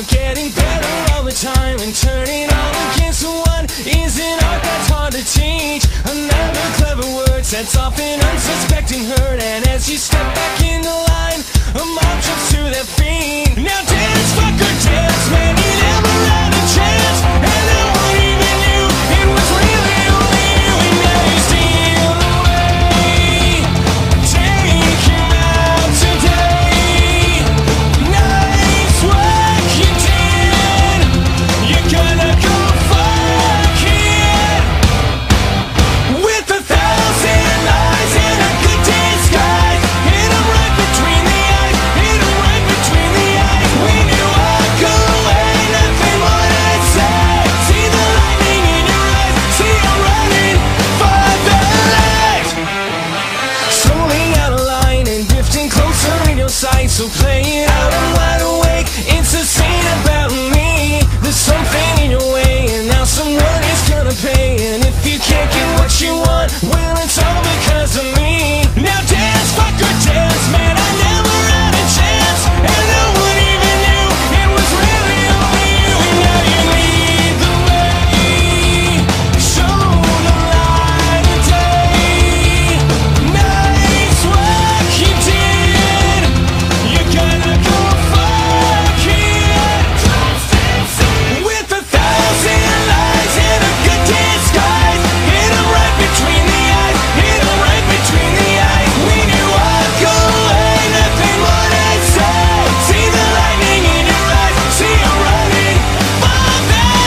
you're getting better all the time, and turning all against one is an art that's hard to teach. Another clever word sets off an unsuspecting hurt, and as you step back in the line, a mob jumps to their feet. Now dance, fucker, dance, man, you never had a chance, and no one even knew it was really only you, and now you steal away. Take him out today. Nice work you did. You're gonna go fuck it. With 1,000 lies and a good disguise, hit 'em right between the eyes, hit 'em right between the eyes. When you walk away, nothing more to say. See the lightning in your eyes, see you running for the light. Slowly out of line and drifting closer in your sight, so play it out, I'm wide awake. It's a scene about me. There's something in your way, and now someone is gonna pay. And if you can't get what you want, well, it's all because of me. Now dance, fucker, dance, man, I never had a chance, and no one even knew it was really only you. And now you lead the way, show the light of day. Nice work you did. You're gonna go fuck it. With 1,000 lies and a good disguise, hit 'em right between the eyes, hit 'em right between the eyes. When you walk away, nothing more to say. See the lightning in your eyes, see you running for their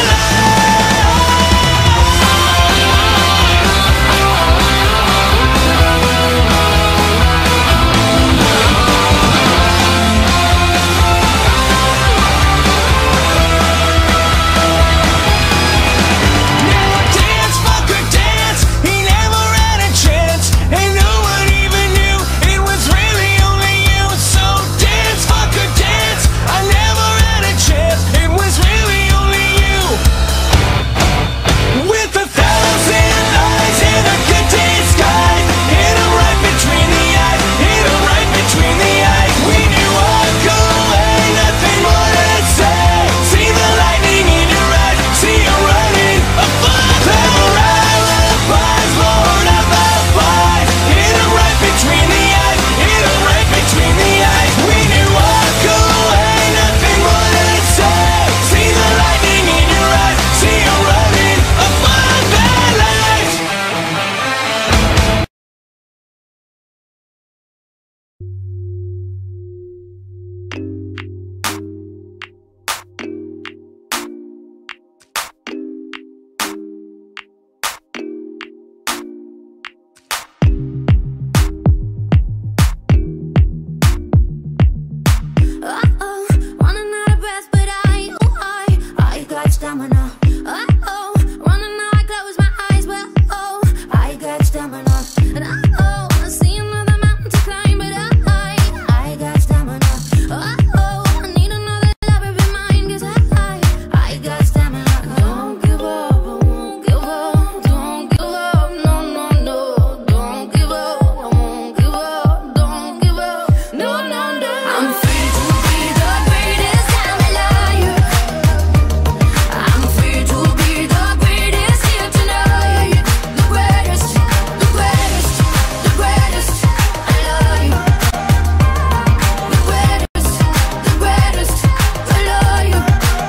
Now dance, fucker, dance. He never had a chance, and no one even knew it was really only you. So dance, fucker, dance. I never had a chance, it was really only you. With 1,000 lies and a good disguise, hit 'em right between the eyes, hit 'em right between the eyes. When you walk away, nothing more to say. See the lightning in your eyes, see you running for their alibis, Lord of the Flies. Hit 'em right between the eyes, hit 'em right between the eyes. When you walk away, nothing more to say. See the lightning in your eyes, see you running for their lives. Running out of breath, but I got stamina. Running out, I close my eyes, but I got stamina. And I see another mountain to climb, but I got stamina. I need another lover be mine, 'cause I got stamina. Don't give up, I won't give up. Don't give up, no, no, no. Don't give up, I won't give up. Don't give up, no, no, no. I'm free to be the greatest I'm alive. I'm free to be the greatest here tonight. The greatest, the greatest, the greatest. I love you. The greatest, the greatest. I love you.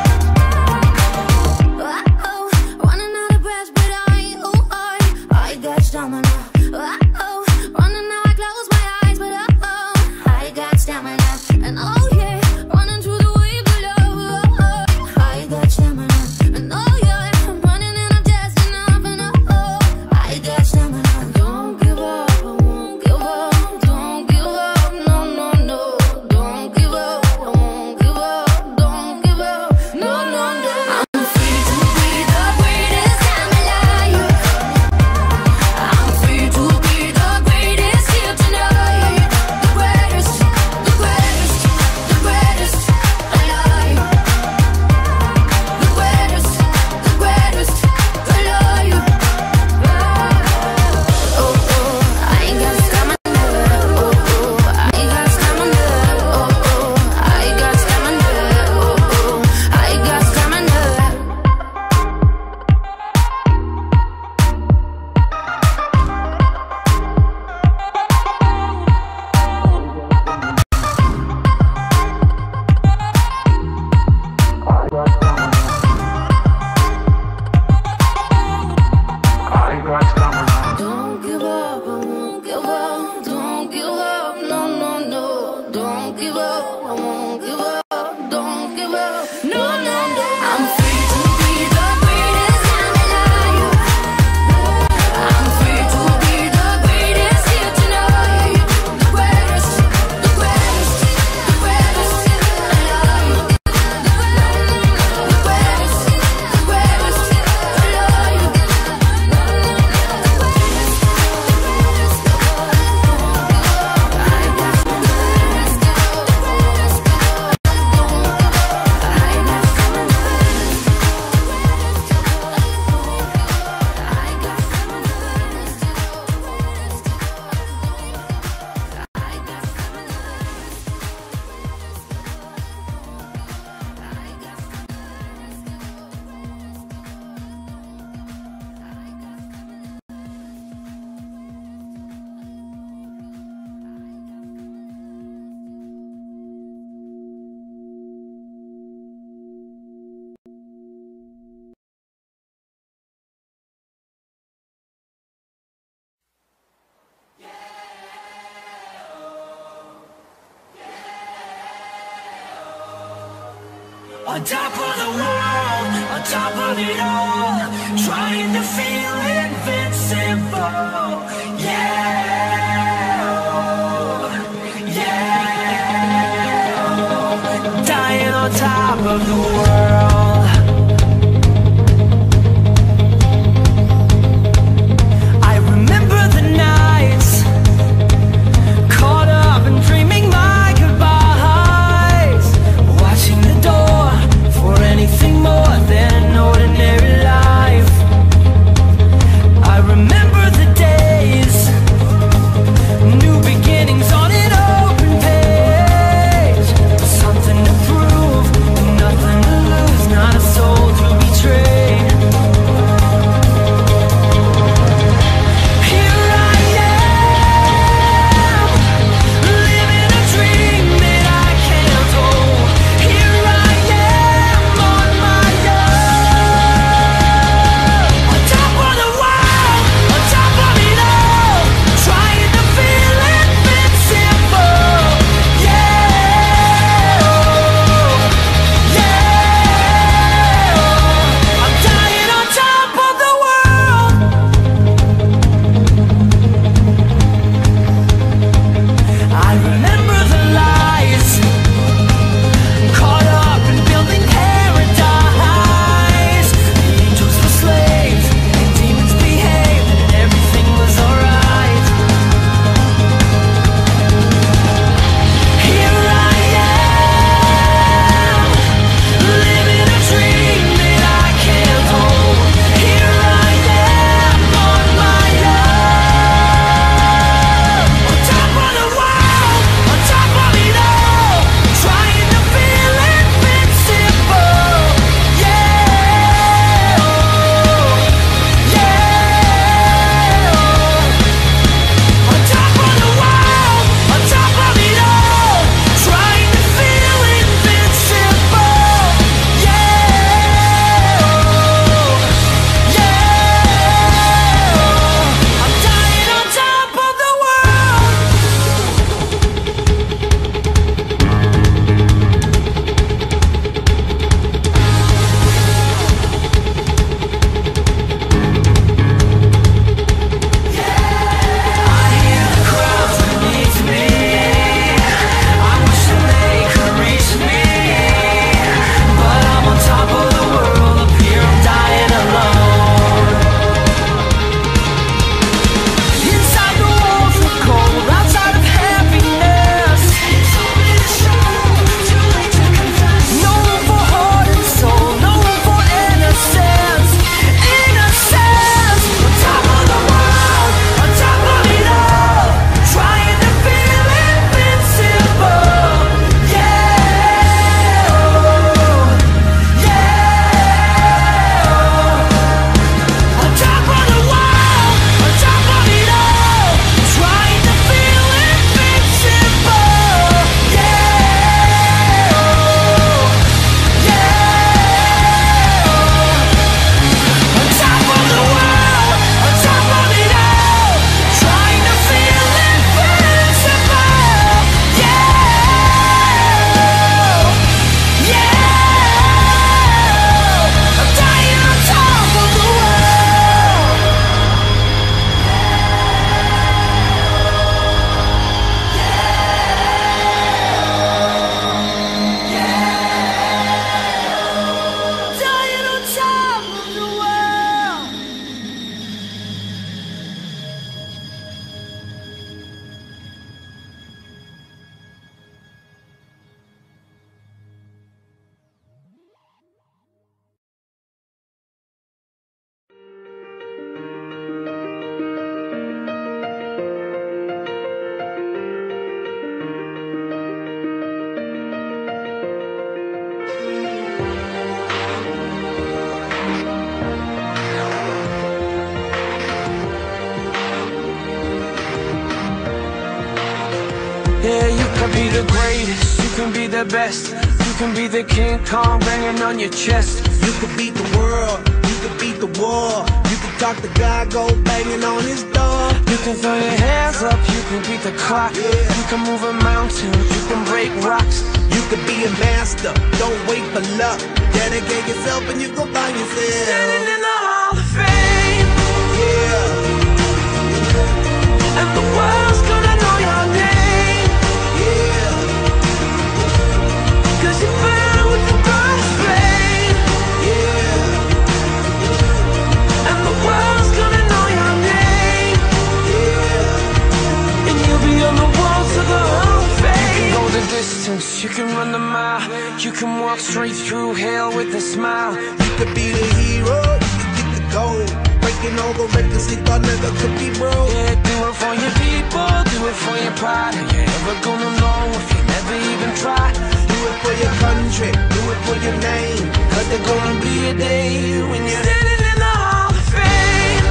Running out of breath, but I got stamina. Running out, I close my eyes, but I got stamina. And yeah, running through the waves of love. I got stamina. And yeah, I'm running and I'm just enough. And I got stamina. Don't give up, I won't give up. Don't give up, no, no, no. Don't give up, I won't give up. Don't give up, no, no, no. I'm free to be the greatest I'm alive. I'm free to be On top of the world, on top of it all, trying to feel invincible. Yeah, oh, yeah, oh. Dying on top of the world. I remember the nights caught up and dreaming my goodbyes, watching the door for anything more than an ordinary life. I remember the days, new beginnings on an open page, something to prove, nothing to lose, not a soul to betray. Here I am, living a dream that I can't hold. Here I am on my own, on top of the world, on top of it all, trying to feel invincible. Yeah, oh, yeah, oh. I'm dying on top of the world. I remember the lies, caught up in building paradise. The angels were slaves and demons behaved, and everything was alright. Here I am, living a dream that I can't hold. Here I am on my own, on top of the world, on top of it all, trying to feel invincible. Yeah, oh, yeah, oh. On top of the world, on top of it all, trying to feel invincible. Yeah, oh, yeah, oh. I'm dying on top of the world. I hear the crowds beneath me. I wish that they could reach me, but I'm on top of the world. Up here I'm dying alone. Inside the walls are cold, outside of happiness. It's only the show, too late to confess. No room for heart and soul, no room for innocence. Innocence. On top of the world, on top of it all, trying to feel invincible. Yeah, oh, yeah, oh. On top of the world, on top of it all, trying to feel invincible. Yeah, oh, yeah, oh. On top of the world, on top of it all, trying to feel invincible. Yeah, yeah, I'm dying on top of the world. Dying on top of the world. Yeah, you can be the greatest, you can be the best, you can be the King Kong banging on your chest. You could beat the world, you could beat the war. You could talk to God, go banging on his door. You can throw your hands up, you can be beat the clock. You can move a mountain, you can break rocks. You could be a master, don't wait for luck. Dedicate yourself and you gon' find yourself Standing in the Hall of Fame. Yeah. And the world's gonna know your name. Yeah. 'Cause you burn with the brightest flame. Yeah. And the world's gonna know your name. Yeah. And you'll be on the walls of the Hall of Fame. You can go the distance, you can run the mile. You can walk straight through hell with a smile. You could be the hero, you could get the gold. Breaking all the records they thought never could be broke. Yeah, do it for your people, do it for your pride. Are you ever gonna know if you never even try? Do it for your country, do it for your name. Cause there's gonna be a day when you're standing in the Hall of Fame.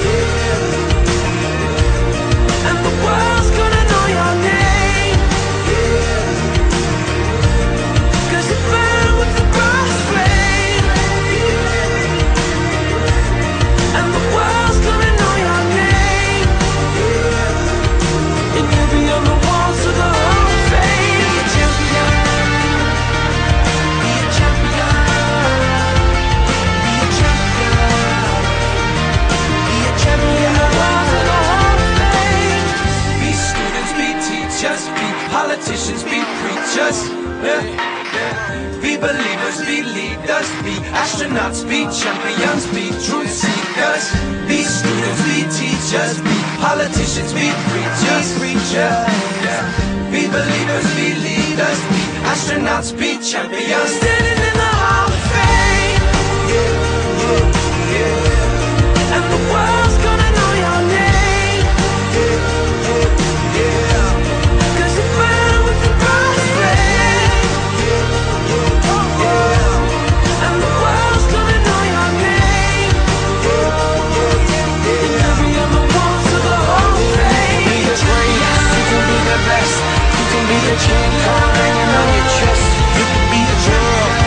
Yeah. And the world's gonna know your name. Yeah. 'Cause you burn with the brightest flame. And the world's gonna know your name. And you'll be on the walls of the Hall of Fame. Be a champion. Be a champion. Be a champion. Be a champion. The walls of the Hall of Fame. Be students, be teachers, be politicians, be preachers. Be believers, be leaders, be astronauts, be champions, be truth seekers. Be students, be teachers, be politicians, be preachers. Be believers, be leaders, be astronauts, be champions. Standing in the Hall of Fame. And the world's gonna know your name. 'Cause you burn with the brightest flame. And the world's gonna know your name. And you'll be on the walls of the Hall of Fame. You can be the greatest, you can be the best. You can be the king, card hanging on your chest. You could be the girl,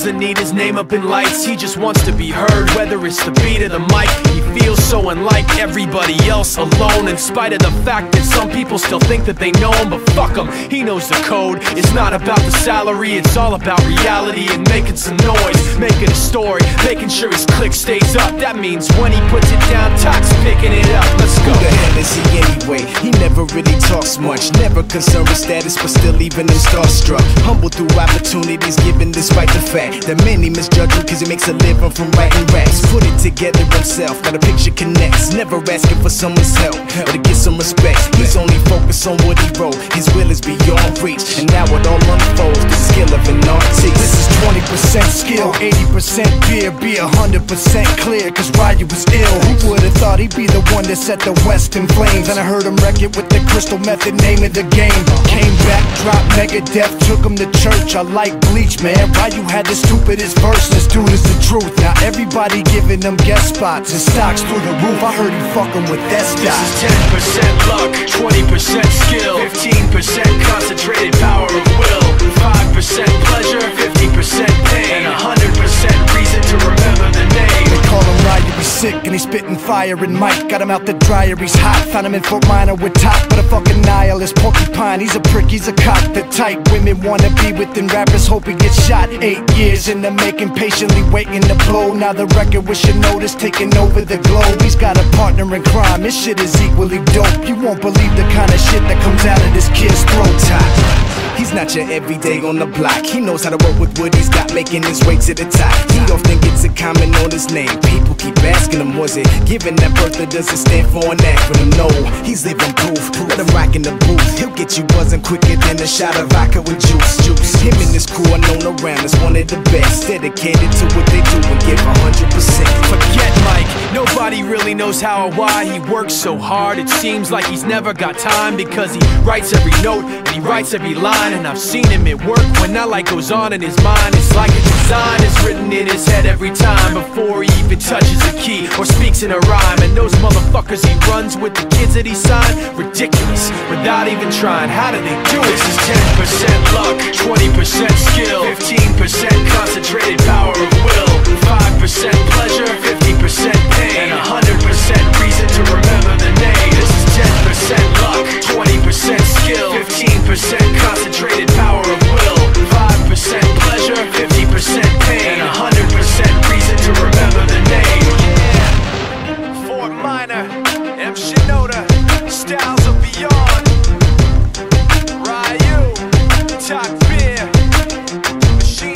doesn't need his name up in lights, he just wants to be heard, whether it's the beat of the mic. He feels so unlike everybody else, alone, in spite of the fact that some people still think that they know him. But fuck him, he knows the code. It's not about the salary, it's all about reality and making some noise, making a story, making sure his click stays up. That means when he puts it down, Toc's picking it up. Let's go. Who the hell is he anyway? He never really talks much, never concerned with status, but still leaving him starstruck. Humble through opportunities given despite the fact that many misjudge him cause he makes a living from writing raps. Put it together himself, got a picture connects, never asking for someone's help or to get some respect. He's only focused on what he wrote, his will is beyond reach, and now it all unfolds, the skill of an artist. This is 20% skill, 80% beer, be 100% clear, cause Ryu was ill. Who would've thought he'd be the one that set the West in flames? And I heard him wreck it with the crystal method, name of the game. Came back, dropped Megadeth, took him to church. I like Bleach, man. Ryu had the stupidest verse, this dude is the truth. Now everybody giving them guest spots and stocks through the roof. I heard he fucking with that stock. This is 10% luck, 20% skill, 15% concentrated power of will, 5% pleasure, 50% pain, and 100% reason to remember the name. They call him Ryu, he's sick and he's spitting fire. And Mike got him out the dryer, he's hot. Found him in Fort Minor with top, but a fucking nihilist porcupine. He's a prick, he's a cock. The type women wanna be within rappers, hope he gets shot. 8 years in the making, patiently waiting to blow. Now the record with your notice taking over the globe. He's got a partner in crime, his shit is equally dope. You won't believe the kind of shit that comes out of this kid's throat. He's not your everyday on the block. He knows how to work with what he's got, making his way to the top. He often gets a comment on his name. People keep asking him, was it given that birth or does it stand for an acronym? No, he's living proof. Let him rock in the booth. He'll get you buzzing quicker than a shot of vodka with juice. Him and his crew are known around as one of the best, dedicated to what they do and give 100%. Forget Mike, nobody really knows how or why he works so hard. It seems like he's never got time because he writes every note and he writes every line. And I've seen him at work when that light goes on in his mind. It's like a design is written in his head every time before he even touches a key or speaks in a rhyme. And those motherfuckers he runs with, the kids that he signed, ridiculous, without even trying. How do they do it? This is 10% luck, 20% skill, 15% concentrated power of will, 5% pleasure, 50% pain, and 100% reason to remember the name. This is 10% luck, 20% skill, 15% concentrated power of will, 5% pleasure, 50% pain, and 100% reason to remember the name. Yeah. Fort Minor, M. Shinoda, styles of beyond. Ryu, Talk Beer, Machine.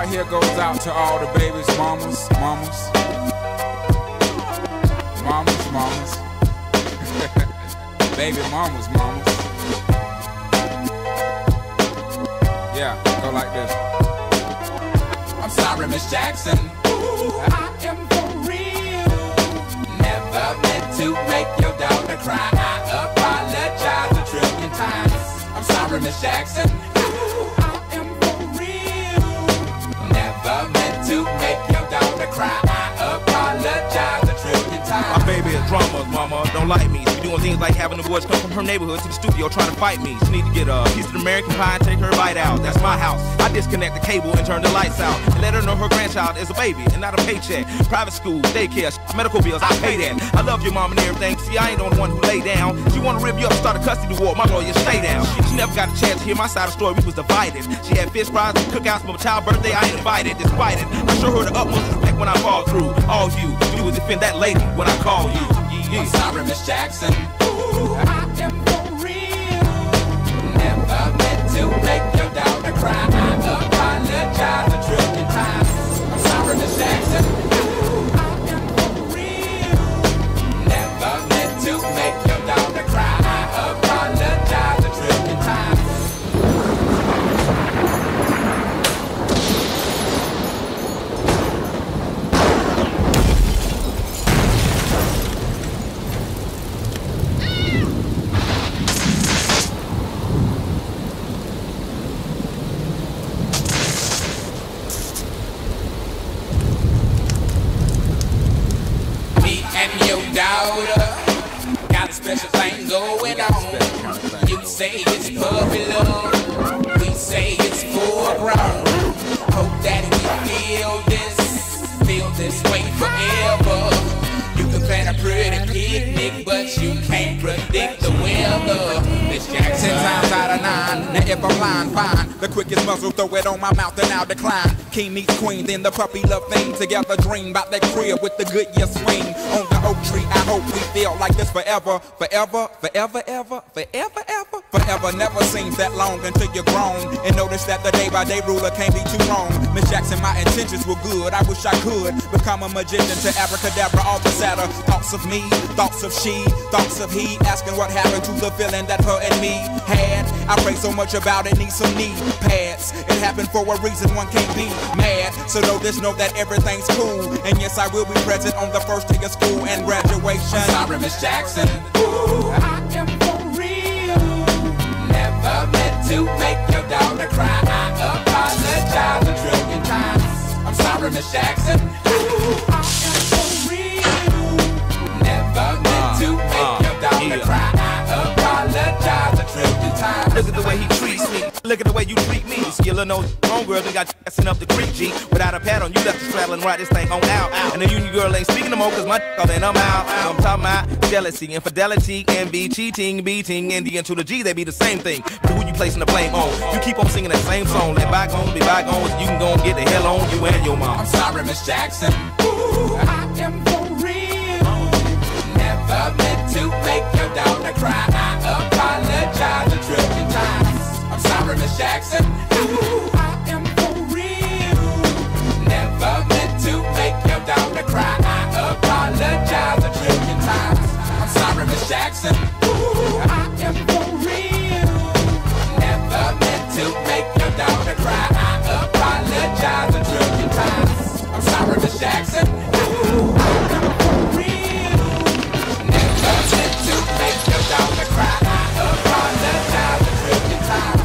right here goes out to all the babies, mamas, mamas. Mamas, mamas. Baby mamas, mamas. Yeah, go like this. I'm sorry, Miss Jackson. Ooh, I am for real. Never meant to make your daughter cry. I apologize a trillion times. I'm sorry, Miss Jackson. Ooh, I am for real. Never meant to make your daughter cry. I apologize a trillion times. My baby is drama, mama, don't like me. She doing things like having the boys come from her neighborhood to the studio trying to fight me. She need to get a piece of American pie and take her bite out. That's my house. I disconnect the cable and turn the lights out. And let her know her grandchild is a baby and not a paycheck. Private school, daycare, medical bills, I pay that. I love your mom and everything. See, I ain't the only one who lay down. She wanna rip you up, start a custody war. My lawyer, stay down. She never got a chance to hear my side of the story. We was divided. She had fish fries and cookouts for my child's birthday. I ain't invited, despite it. I show her the utmost respect when I fall through. All you would defend that lady when I call you. I'm sorry, Miss Jackson. Ooh, I am for real. Never meant to make your daughter cry. I apologize a trillion times. I'm sorry, Miss Jackson. Ooh, I am for real. Never meant to make your daughter cry. I apologize a trillion times. Daughter, got a special thing going on. You say it's puppy love, we say it's full grown. Hope that we feel this way forever. You can plan a pretty picnic, but you can't predict the weather. Miss Jackson, 10 times out of 9. Now if I'm lying, fine. The quickest muzzle, throw it on my mouth and I'll decline. King meets queen, then the puppy love thing. Together dream about that crib with the good year swing. On the oak tree, I hope we feel like this forever. Forever, forever, ever, forever, ever. Forever never seems that long until you're grown. And notice that the day by day ruler can't be too wrong. Miss Jackson, my intentions were good. I wish I could become a magician to abracadabra all the sadder. Thoughts of me, thoughts of she, thoughts of he. Asking what happened to the feeling that her and me had. I pray so much about it, need some knee pads. It happened for a reason, one can't be mad. So know this, know that everything's cool. And yes, I will be present on the first day of school and graduation. I'm sorry, Miss Jackson. Ooh, I am for real. Never meant to make your daughter cry. I apologize a trillion times. I'm sorry, Miss Jackson. Ooh, I am for real. Never meant to make your daughter cry. I apologize a trillion times. Look at the way he treats me. Look at the way you treat me. Skill of no homegirl done got you up the creek, G. Without a pad on, you left the straddle and ride this thing on out. And the union girl ain't speaking no more, cause my all then I'm out. So I'm talking about jealousy, infidelity, envy, cheating, beating, and the N to the G, they be the same thing. But who you placing the blame on? You keep on singing that same song. Let bygones be bygones, you can go and get the hell on you and your mom. I'm sorry, Miss Jackson. Ooh, I am for real. Never meant to make your daughter cry. I apologize a trillion times. I'm sorry, Miss Jackson. Ooh, I am for real. Never meant to make your daughter cry. I apologize a trillion times. I'm sorry, Miss Jackson. Ooh, I am for real. Never meant to make your daughter cry. I apologize a trillion times. I'm sorry, Miss Jackson. Ooh, I am for real. Never meant to make your daughter cry. I apologize a trillion times.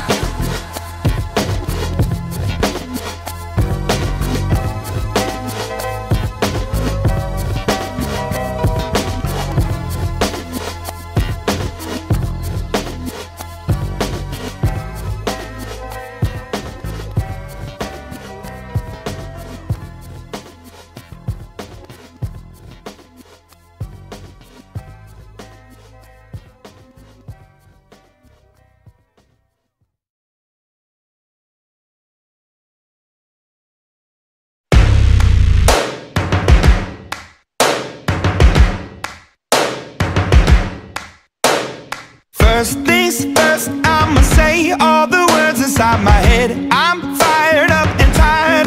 First things first, I'ma say all the words inside my head. I'm fired up and tired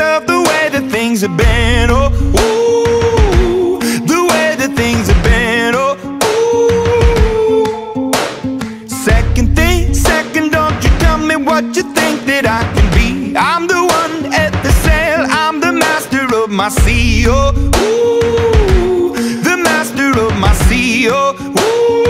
things have been. Oh, ooh, the way that things have been. Oh, ooh. Second, don't you tell me what you think that I can be. I'm the one at the sail, I'm the master of my sea. Oh, ooh, the master of my sea. Oh, ooh.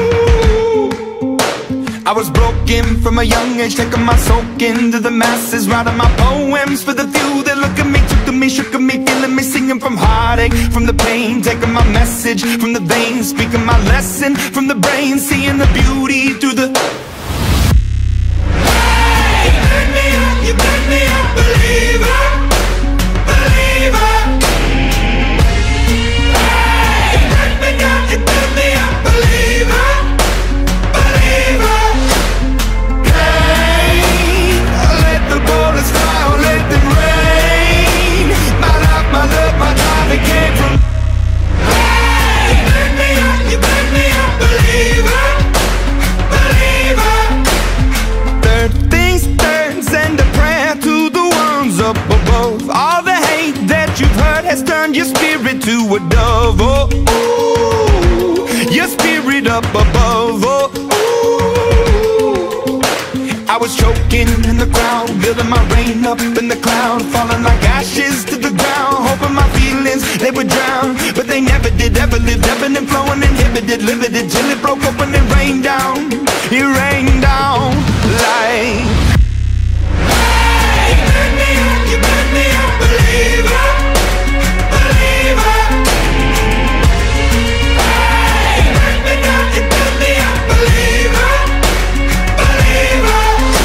I was broken from a young age, taking my soak into the masses, writing my poems for the few that look at me, took to me, shook at me, feeling me, singing from heartache, from the pain, taking my message from the veins, speaking my lesson from the brain, seeing the beauty through the... Hey, you make me a believer, believer. Hey, you make me a believer, believer. Bullets fly, or let them rain. My life, my love, my time, it came from. Hey, you make me a believer, believer. Third things turns and a prayer to the ones up above. All the hate that you've heard has turned your spirit to a dove. Oh, ooh, your spirit up above. Oh, I was choking in the crowd, building my rain up in the cloud, falling like ashes to the ground, hoping my feelings, they would drown. But they never did, ever lived, ebbing and flowing, inhibited, limited, till it broke open and rained down. It rained down like... Hey, you make me a believer, believer. Hey, you make me a believer, believer.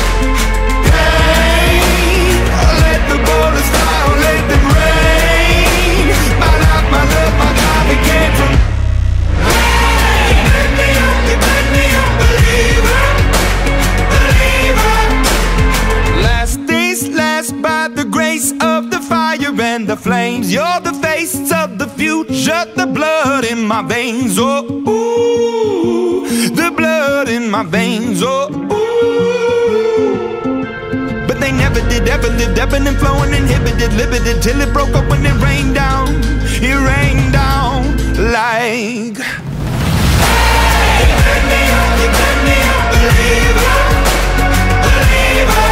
And the flames, you're the face of the future, the blood in my veins. Oh, ooh, the blood in my veins. Oh, ooh. But they never did, ever lived, ebbing and flowing, inhibited, limited, till it broke up when it rained down. It rained down like... Hey, you make me a believer, believer.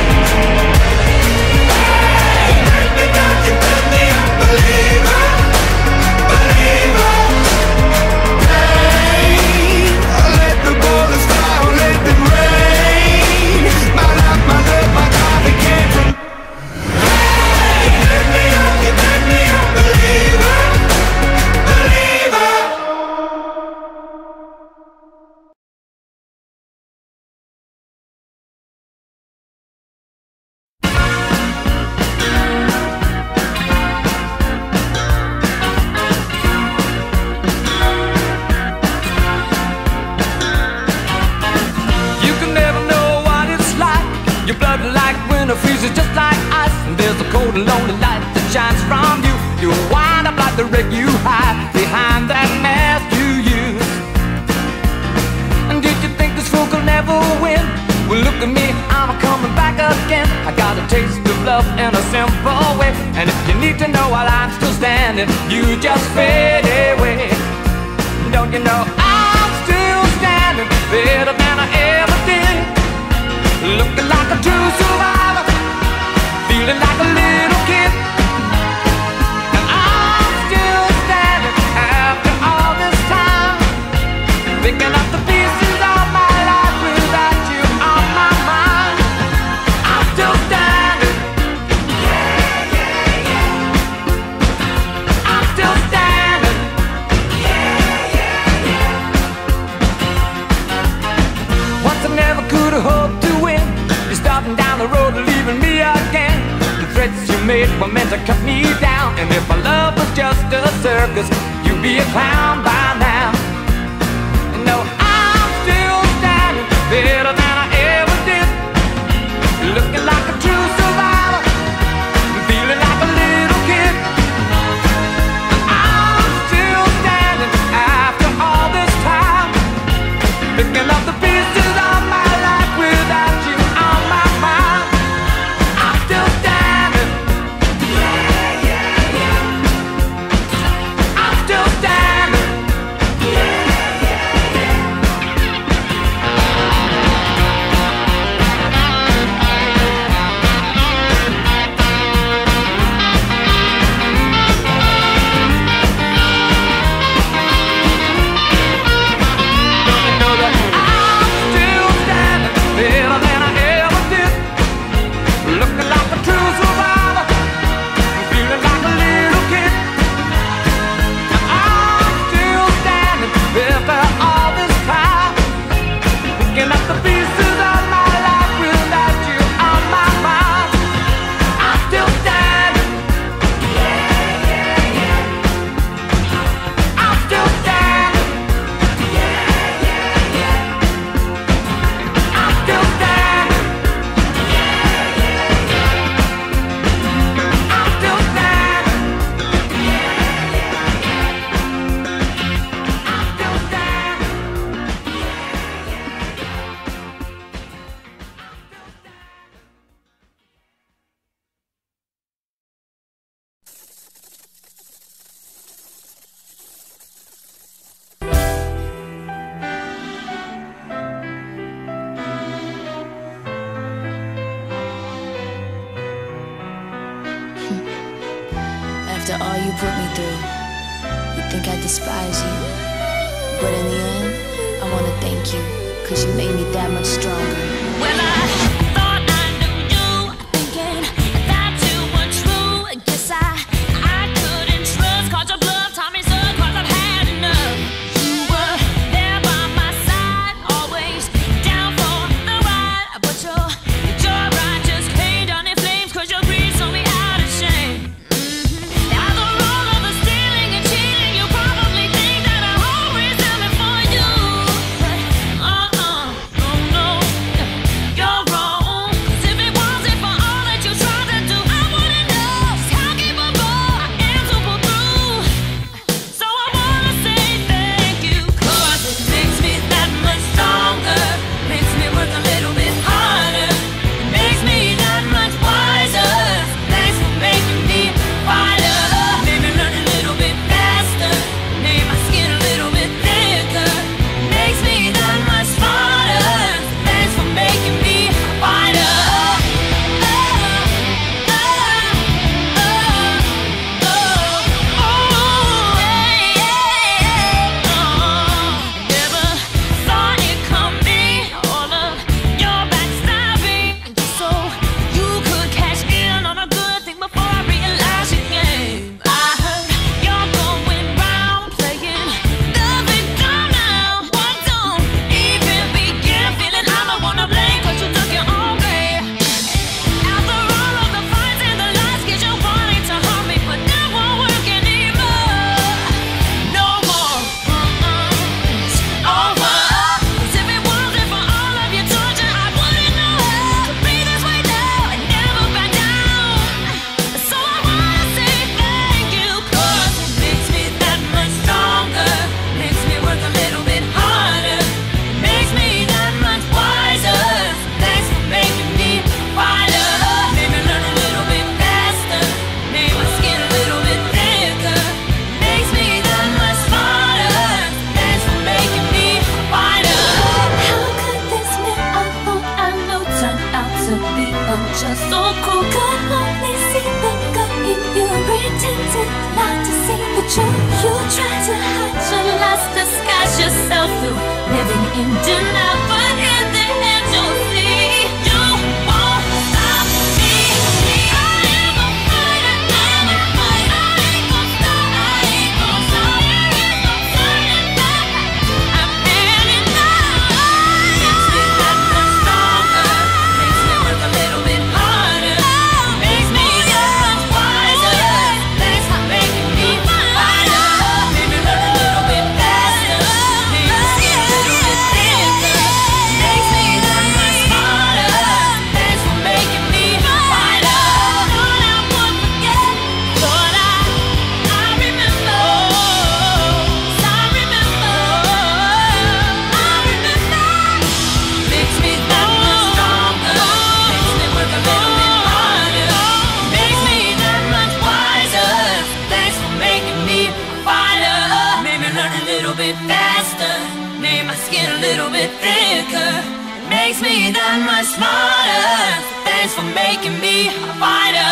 Believer, believer. Hey, let the bullets fly, let them rain. My life, my love, my time, it came from. Hey, you make me a believer, believer. Freezes just like ice, and there's a cold and lonely light that shines from you. You wind up like the wreck you hide behind that mask you use. And did you think this fool could never win? Well, look at me, I'm coming back again. I got a taste of love in a simple way, and if you need to know while I'm still standing, you just fade away. Don't you know I'm still standing better than I ever did, looking like a true survivor, feeling like a little kid. And I'm still standing after all this time, picking up the pieces of my life without you on my mind. I'm still standing. Yeah, yeah, yeah. I'm still standing. Yeah, yeah, yeah. Once I never could have hoped to win. You're starting down the road, leaving me again. The threats you made were meant to cut me down, and if my love was just a circus, you'd be a clown by now. And no, I'm still standing better than I ever did, looking like a true survivor, feeling like a little kid. And I'm still standing after all this time, picking up the pieces of my life without you on my mind. I'm still standing. Yeah, yeah, yeah. you put me through. You think I despise you, but in the end, I wanna thank you, 'cause you made me that much stronger. Well, I thought I knew you, thinking that you were true. Guess I couldn't trust, 'cause your bluff taught me so, 'cause I've had enough. You were there by my side, always down for the ride, but your ride just came down in flames, 'cause your greed saw me out of shame. After all of the stealing and cheating, you probably think that I always am it for you, but no, you're wrong. 'Cause if it wasn't for all that you tried to do, I wouldn't know just how capable I am to pull through. So I wanna say thank you, 'cause it makes me that much stronger, makes me work a little bit harder, it makes me that much wiser. Thanks for making me fighter, made me learn a little bit faster, made my skin a little bit thicker, makes me that much smarter. Thanks for making me fighter. Never saw it coming, all of your backstabbing, just so you could cash in on a good thing before I realized your game. I heard you're going round playing the victim now. But don't even begin feeling I'm the one to blame, 'cause you took your own grave. After all of the fights and the lies, 'cause you're wanting to harm me, but that won't work anymore. No more, it's over. 'Cause if it wasn't for all of your torture, I wouldn't know how to be this way now and never back down. So I wanna say thank you, 'cause it makes me that much stronger, makes me work a little bit harder, makes me that much wiser. Thanks for making me fighter, made me learn a little bit faster, made my skin a little bit thicker, makes me that much smarter. Thanks for making me fighter. How could this man I thought I knew turn out to be unjust, so cruel? Could only see the good in you, pretended not to see the truth. You tried to hide your lies, disguise yourself through living in denial, but in the end you'll see you won't stop me. I am a fighter, I'm a fighter. I ain't gon' stop, I ain't gon' stop. There is no turning back. I'm man enough. Makes me that much stronger, makes me work a little bit harder, makes me that much wiser. Thanks for making me fighter, made me learn a little bit faster, made my skin a little bit thicker, makes me that much smarter. Thanks for making me fighter. Thought I would forget, thought I remember. I remember. Makes me that much stronger, makes me work a little bit harder, makes me that much wiser. Thanks for making me fighter, made me learn a little bit faster, made my skin a little bit thicker, makes me that much smarter. Thanks for making me a fighter.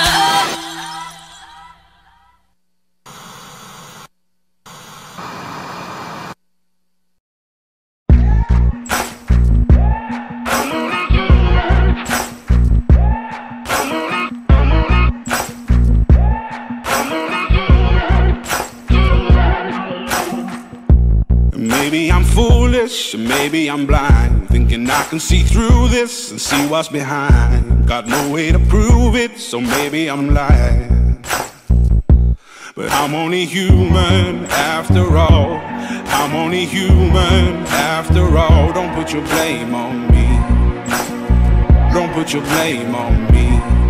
Maybe I'm foolish, or maybe I'm blind, thinking I can see through this and see what's behind. Got no way to prove it, so maybe I'm lying. But I'm only human after all. I'm only human after all. Don't put your blame on me. Don't put your blame on me.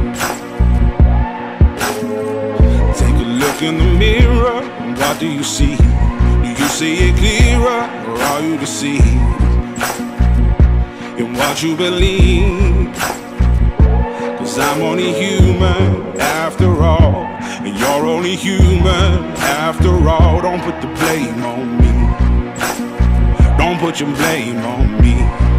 Take a look in the mirror, and what do you see? Do you see it clearer, or are you deceived in what you believe? 'Cause I'm only human after all, and you're only human after all. Don't put the blame on me. Don't put your blame on me.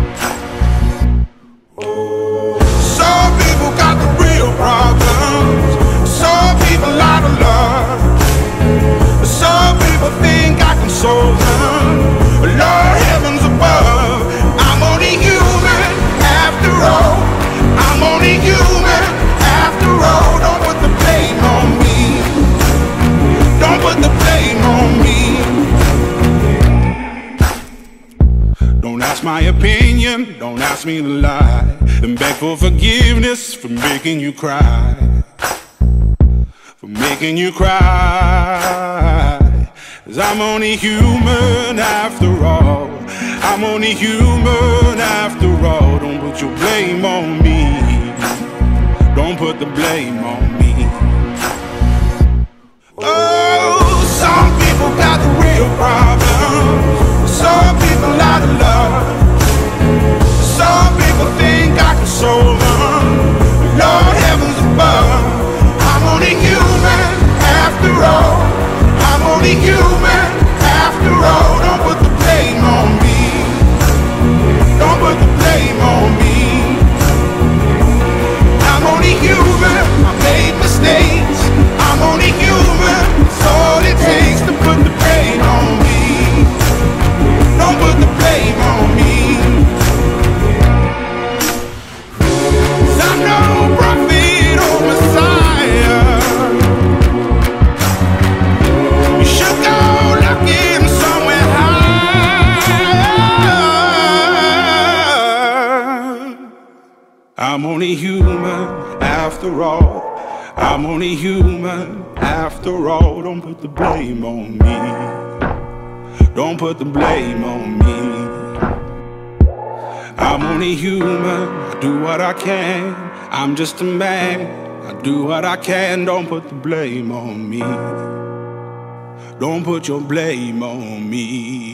Some people got the real problems, some people out of love. my opinion, don't ask me to lie, and beg for forgiveness for making you cry, for making you cry. 'Cause I'm only human after all, I'm only human after all. Don't put your blame on me, don't put the blame on me. Oh, some people got the real problems, some people out of love, some people think I can solve them. Lord heavens above, I'm only human after all, I'm only human after all. Don't put the blame on me, don't put the blame on me. I'm only human, I made mistakes, I'm only human, it's all it takes to put the blame on me. Don't put the blame on me. 'Cause I'm no prophet or Messiah. You should go looking somewhere high. I'm only human after all, I'm only human after all. Don't put the blame on me, don't put the blame on me. I'm only human, I do what I can, I'm just a man, I do what I can. Don't put the blame on me, don't put your blame on me.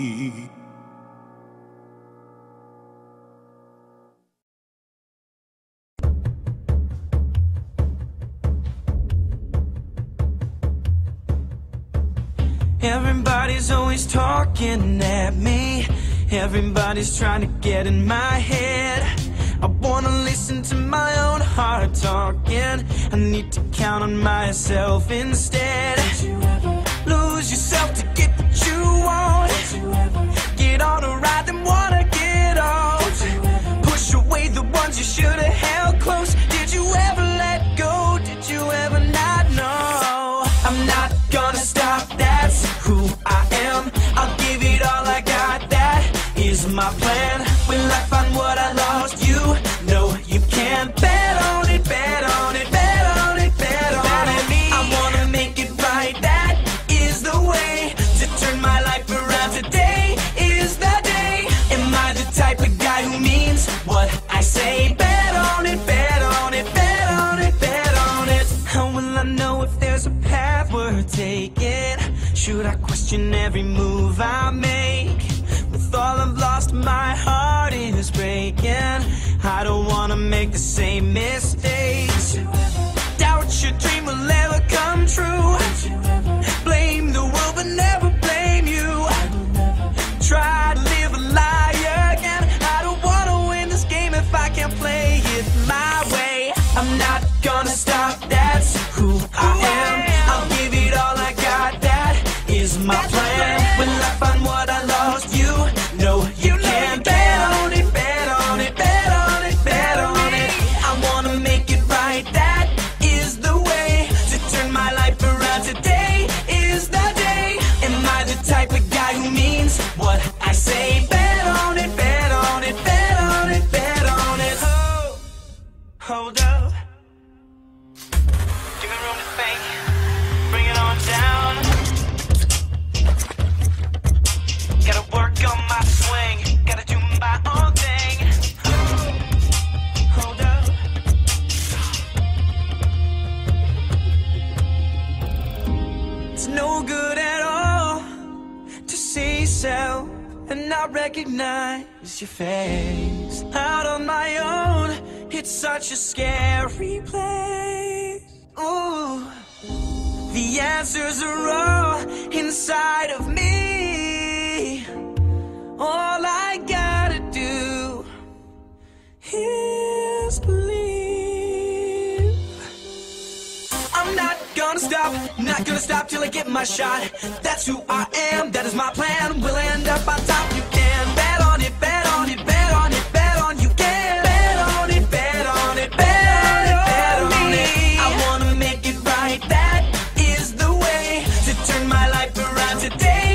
Everybody's always talking at me, everybody's trying to get in my head. I wanna listen to my own heart talking, I need to count on myself instead. Lose yourself to get what you want, get on a ride and wanna get off, push away the ones you should have held close. Did you ever let go? Did you ever not know? I'm not gonna stop, that's who I am. I'll give it all I got, that is my plan. Will I find what I lost? You know you can. Bet on it, bet on it, bet on it, bet on it. I wanna make it right, that is the way to turn my life around. Today is the day. Am I the type of guy who means what I say? Bet on it, bet on it, bet on it, bet on it. How will I know if there's a path worth taking? Should I question every move I make? With all I've lost, my heart is breaking. I don't wanna make the same mistakes. Doubt your dream will ever come true. Blame the world but never blame you. Try to live a lie again. I don't wanna win this game if I can't play it my way. I'm not gonna stop, that's who I am. I'll give it all I got, that is my plan. Will I find what I lost? You know you can. Bet on it, bet on it, bet on it, bet on it. I wanna make it right, that is the way to turn my life around. Today is the day. Am I the type of guy who means what I say? Bet on it, bet on it, bet on it, bet on it. Oh, hold up, give me room to think, bring it on down. Gotta work on my swing, gotta do my own thing. Hold up. It's no good at all to see yourself and not recognize your face. Out on my own, it's such a scary place. Ooh, the answers are all inside of me. All I gotta do is believe. I'm not gonna stop, not gonna stop till I get my shot. That's who I am, that is my plan. We'll end up on top, you can. Bet on it, bet on it, bet on it, bet on you can. Bet on it, bet on it, bet on it, bet on it. I wanna make it right, that is the way to turn my life around. Today